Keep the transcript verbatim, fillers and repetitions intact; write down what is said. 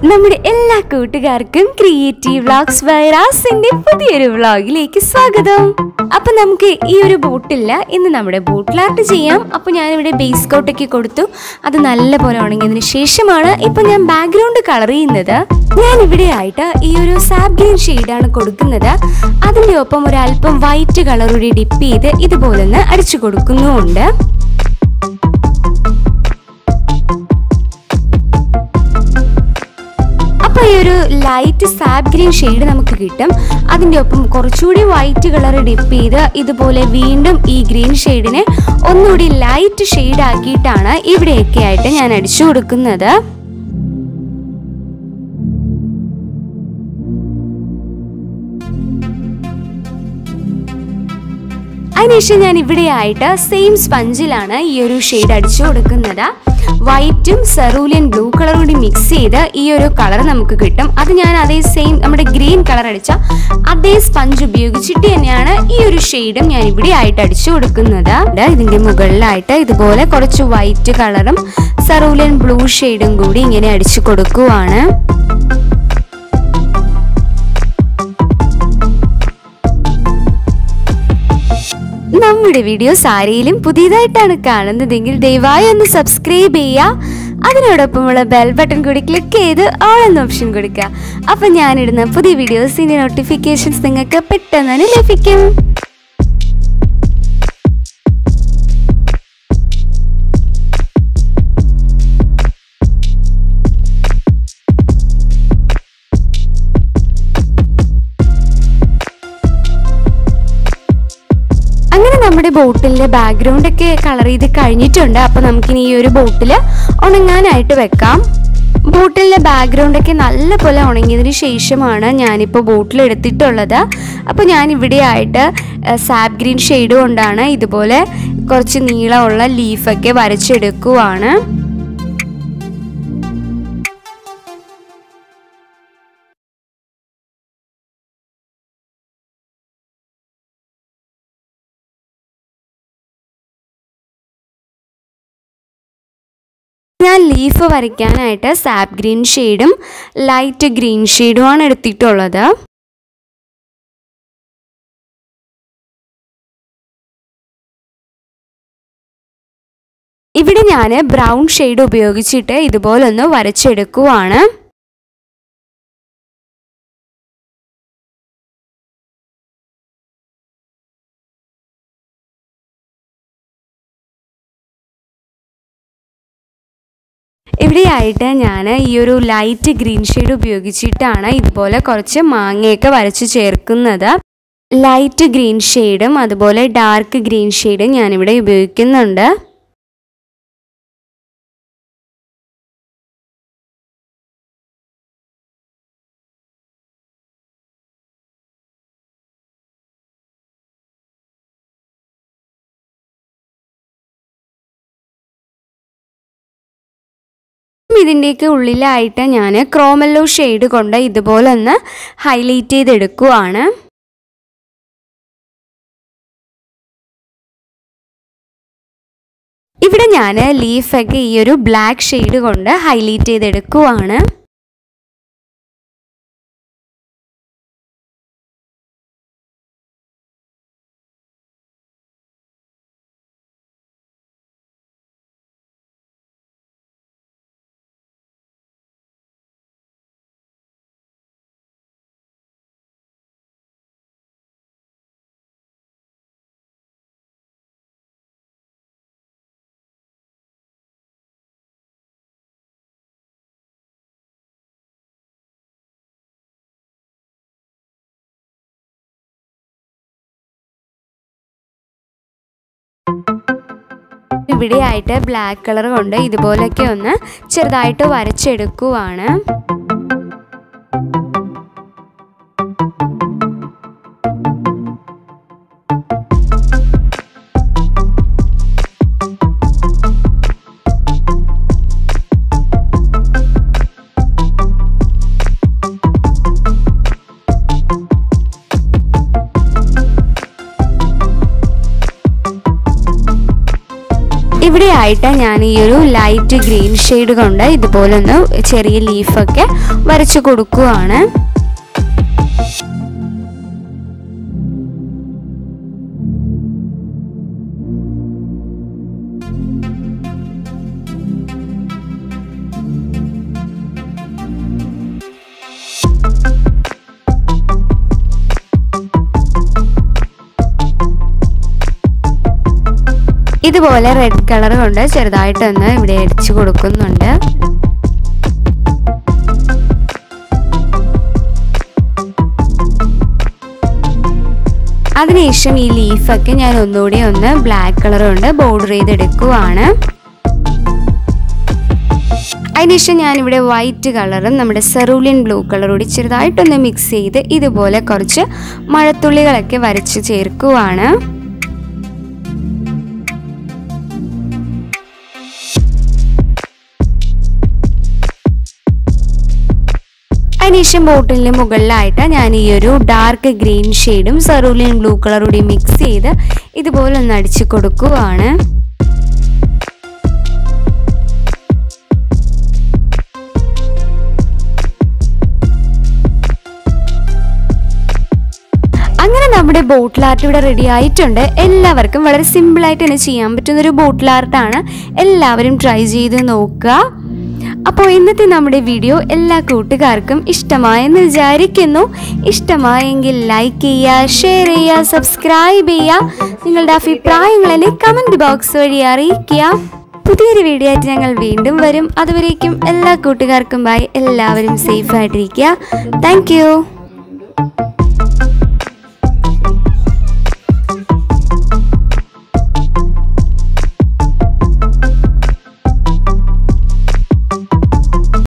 നമ്മുടെ എല്ലാ കൂട്ടുകാർക്കും ക്രിയേറ്റീവ് വ്ളോഗ്സ് ബൈ റാസിന്റെ പുതിയൊരു വ്ളോഗിലേക്ക് സ്വാഗതം. അപ്പൊ നമുക്ക് ഈ ഒരു ബോട്ടില്ല ഇന്ന് നമ്മുടെ ബോട്ടിൽ ആർട്ട് ചെയ്യാം. അപ്പൊ ഞാനിവിടെ ബേസ് കോട്ടൊക്കെ കൊടുത്തു. അത് നല്ലപോലെ ഉണങ്ങിയതിന് ശേഷമാണ് ഇപ്പൊ ഞാൻ ബാക്ക്ഗ്രൗണ്ട് കളർ ചെയ്യുന്നത്. ഞാൻ ഇവിടെ ആയിട്ട് ഈ ഒരു സാബ് ഗ്രീൻ ഷെയ്ഡാണ് കൊടുക്കുന്നത്. അതിന്റെ ഒപ്പം ഒരു അല്പം വൈറ്റ് കളർ കൂടി ഡിപ്പ് ചെയ്ത് ഇതുപോലെ ഒന്ന് അടിച്ചു കൊടുക്കുന്നുമുണ്ട്. അപ്പോൾ ഈ ഒരു ലൈറ്റ് സാബ് ഗ്രീൻ ഷെയ്ഡ് നമുക്ക് കിട്ടും. അതിൻ്റെ ഒപ്പം കുറച്ചുകൂടി വൈറ്റ് കളർ ഡിപ്പ് ചെയ്ത് ഇതുപോലെ വീണ്ടും ഈ ഗ്രീൻ ഷെയ്ഡിനെ ഒന്നുകൂടി ലൈറ്റ് ഷെയ്ഡ് ആക്കിയിട്ടാണ് ഇവിടെയൊക്കെ ആയിട്ട് ഞാൻ അടിച്ചു കൊടുക്കുന്നത്. അതിനുശേഷം ഞാൻ ഇവിടെ ആയിട്ട് സെയിം സ്പഞ്ചിലാണ് ഈ ഒരു ഷെയ്ഡ് അടിച്ചു കൊടുക്കുന്നത്. വൈറ്റും സെറൂലിയൻ ബ്ലൂ കളറും കൂടി മിക്സ് ചെയ്ത് ഈ ഒരു കളർ നമുക്ക് കിട്ടും. അത് ഞാൻ അതേ സെയിം നമ്മുടെ ഗ്രീൻ കളർ അടിച്ച അതേ സ്പഞ്ച് ഉപയോഗിച്ചിട്ട് തന്നെയാണ് ഈ ഒരു ഷെയ്ഡും ഞാൻ ഇവിടെ ആയിട്ട് അടിച്ചു കൊടുക്കുന്നത്. ഇതിന്റെ മുകളിലായിട്ട് ഇതുപോലെ കുറച്ച് വൈറ്റ് കളറും സെറൂലിയൻ ബ്ലൂ ഷെയ്ഡും കൂടി ഇങ്ങനെ അടിച്ചു കൊടുക്കുവാണ്. നമ്മുടെ വീഡിയോസ് ആരെങ്കിലും പുതിയതായിട്ടാണ് കാണുന്നതെങ്കിൽ ദയവായി ഒന്ന് സബ്സ്ക്രൈബ് ചെയ്യുക. അതിനോടൊപ്പമുള്ള ബെൽ ബട്ടൺ കൂടി ക്ലിക്ക് ചെയ്ത് ഓൾ എന്ന ഓപ്ഷൻ കൊടുക്കുക. അപ്പം ഞാനിടുന്ന പുതിയ വീഡിയോസിന്റെ നോട്ടിഫിക്കേഷൻസ് നിങ്ങൾക്ക് പെട്ടെന്ന് തന്നെ ലഭിക്കും. അങ്ങനെ നമ്മുടെ ബോട്ടിലിന്റെ ബാക്ക്ഗ്രൗണ്ട് ഒക്കെ കളർ ചെയ്ത് കഴിഞ്ഞിട്ടുണ്ട്. അപ്പൊ നമുക്കിനി ഈ ഒരു ബോട്ടില് ഉണങ്ങാനായിട്ട് വെക്കാം. ബോട്ടിലിന്റെ ബാക്ക്ഗ്രൗണ്ട് ഒക്കെ നല്ലപോലെ ഉണങ്ങിയതിന് ശേഷമാണ് ഞാനിപ്പോൾ ബോട്ടിൽ എടുത്തിട്ടുള്ളത്. അപ്പോൾ ഞാൻ ഇവിടെ ആയിട്ട് സാബ് ഗ്രീൻ ഷെയ്ഡ് കൊണ്ടാണ് ഇതുപോലെ കുറച്ച് നീളമുള്ള ലീഫൊക്കെ വരച്ചെടുക്കുവാണ്. ഞാൻ ലീഫ് വരയ്ക്കാനായിട്ട് സാബ് ഗ്രീൻ ഷെയ്ഡും ലൈറ്റ് ഗ്രീൻ ഷെയ്ഡുമാണ് എടുത്തിട്ടുള്ളത്. ഇവിടെ ഞാൻ ബ്രൗൺ ഷെയ്ഡ് ഉപയോഗിച്ചിട്ട് ഇതുപോലൊന്ന് വരച്ചെടുക്കുവാണ്. ഇവിടെയായിട്ട് ഞാൻ ഈ ഒരു ലൈറ്റ് ഗ്രീൻ ഷെയ്ഡ് ഉപയോഗിച്ചിട്ടാണ് ഇതുപോലെ കുറച്ച് മാങ്ങയൊക്കെ വരച്ച് ചേർക്കുന്നത്. ലൈറ്റ് ഗ്രീൻ ഷെയ്ഡും അതുപോലെ ഡാർക്ക് ഗ്രീൻ ഷെയ്ഡും ഞാനിവിടെ ഉപയോഗിക്കുന്നുണ്ട്. ഇതിൻ്റെയൊക്കെ ഉള്ളിലായിട്ട് ഞാൻ ക്രോമെല്ലോ ഷെയ്ഡ് കൊണ്ട് ഇതുപോലെ ഒന്ന് ഹൈലൈറ്റ് ചെയ്തെടുക്കുവാണ്. ഇവിടെ ഞാൻ ലീഫൊക്കെ ഈ ഒരു ബ്ലാക്ക് ഷെയ്ഡ് കൊണ്ട് ഹൈലൈറ്റ് ചെയ്തെടുക്കുവാണ്. ഇവിടെ ആയിട്ട് ബ്ലാക്ക് കളർ കൊണ്ട് ഇതുപോലൊക്കെ ഒന്ന് ചെറുതായിട്ട് വരച്ചെടുക്കുവാണ്. ഇവിടെ ആയിട്ട് ഞാൻ ഈ ഒരു ലൈറ്റ് ഗ്രീൻ ഷെയ്ഡ് കൊണ്ട് ഇതുപോലെ ഒന്ന് ചെറിയ ലീഫൊക്കെ വരച്ചു കൊടുക്കുകയാണ്. ഇതുപോലെ റെഡ് കളർ കൊണ്ട് ചെറുതായിട്ടൊന്ന് ഇവിടെ അടിച്ചു കൊടുക്കുന്നുണ്ട്. അതിനുശേഷം ഈ ലീഫൊക്കെ ഞാൻ ഒന്നുകൂടി ഒന്ന് ബ്ലാക്ക് കളർ കൊണ്ട് ബോർഡർ ചെയ്തെടുക്കുവാണ്. അതിനുശേഷം ഞാനിവിടെ വൈറ്റ് കളറും നമ്മുടെ സെറൂലിയൻ ബ്ലൂ കളറോട് ചെറുതായിട്ടൊന്ന് മിക്സ് ചെയ്ത് ഇതുപോലെ കുറച്ച് മഴത്തുള്ളികളൊക്കെ വരച്ച് ചേർക്കുവാണ്. അതിനുശേഷം ബോട്ടിലിന് മുകളിലായിട്ട് ഞാൻ ഈ ഒരു ഡാർക്ക് ഗ്രീൻ ഷെയ്ഡും സെറൂലിയൻ ബ്ലൂ കളറൂടി മിക്സ് ചെയ്ത് ഇതുപോലെ ഒന്ന് അടിച്ചു കൊടുക്കുവാണ്. അങ്ങനെ നമ്മുടെ ബോട്ടിൽ ആർട്ട് ഇവിടെ റെഡി ആയിട്ടുണ്ട്. എല്ലാവർക്കും വളരെ സിമ്പിളായിട്ട് തന്നെ ചെയ്യാൻ പറ്റുന്നൊരു ബോട്ടിൽ ആർട്ടാണ്. എല്ലാവരും ട്രൈ ചെയ്ത് നോക്കുക. അപ്പോൾ ഇന്നത്തെ നമ്മുടെ വീഡിയോ എല്ലാ കൂട്ടുകാർക്കും ഇഷ്ടമായെന്ന് വിചാരിക്കുന്നു. ഇഷ്ടമായെങ്കിൽ ലൈക്ക് ചെയ്യുക, ഷെയർ ചെയ്യുക, സബ്സ്ക്രൈബ് ചെയ്യുക. നിങ്ങളുടെ അഭിപ്രായങ്ങൾ എന്നെ കമൻറ്റ് ബോക്സ് വഴി അറിയിക്കുക. പുതിയൊരു വീഡിയോ ആയിട്ട് ഞങ്ങൾ വീണ്ടും വരും. അതുവരേക്കും എല്ലാ കൂട്ടുകാർക്കും ബൈ. എല്ലാവരും സേഫ് ആയിട്ടിരിക്കുക. Thank U.